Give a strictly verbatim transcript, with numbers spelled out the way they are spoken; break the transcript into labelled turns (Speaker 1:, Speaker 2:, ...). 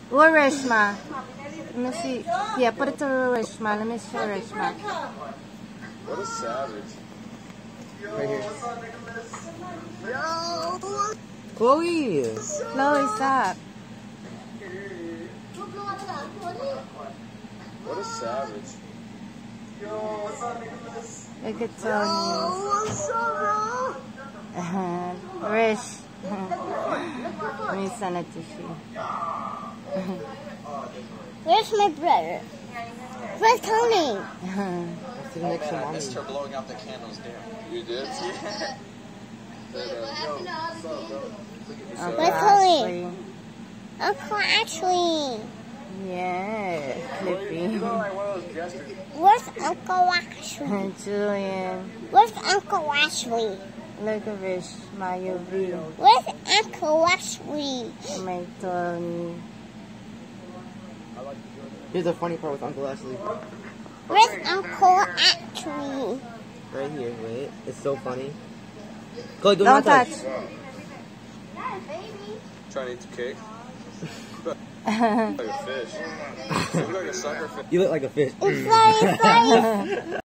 Speaker 1: Or Reshma. Let me see. Yeah, put it to Reshma. Let me show Reshma.
Speaker 2: What a savage.
Speaker 3: Right here. Chloe!
Speaker 1: Chloe, stop.
Speaker 2: What a savage.
Speaker 1: Look at Tony. Rish. Let me send it to you.
Speaker 4: Where's my brother? Where's Tony?
Speaker 3: Sitting next to
Speaker 2: I
Speaker 3: mommy.
Speaker 2: missed her blowing out the candles there. You did? Yeah.
Speaker 1: Uncle
Speaker 4: Where's Tony?
Speaker 1: Ashley.
Speaker 4: Uncle Ashley.
Speaker 1: Yeah, Clippy.
Speaker 4: Where's Uncle Ashley?
Speaker 1: Julian.
Speaker 4: Where's Uncle Ashley?
Speaker 1: Look at Rish. My U V.
Speaker 4: Where's Uncle Ashley?
Speaker 1: My Tony.
Speaker 3: Here's the funny part with Uncle Ashley.
Speaker 4: Where's Uncle Ashley?
Speaker 3: Right here, wait. It's so funny. Chloe, do
Speaker 1: Don't
Speaker 3: not touch.
Speaker 1: touch.
Speaker 2: Trying to eat the cake? Like a fish. You look like a sucker fish.
Speaker 3: You look like a fish.
Speaker 4: It's very funny.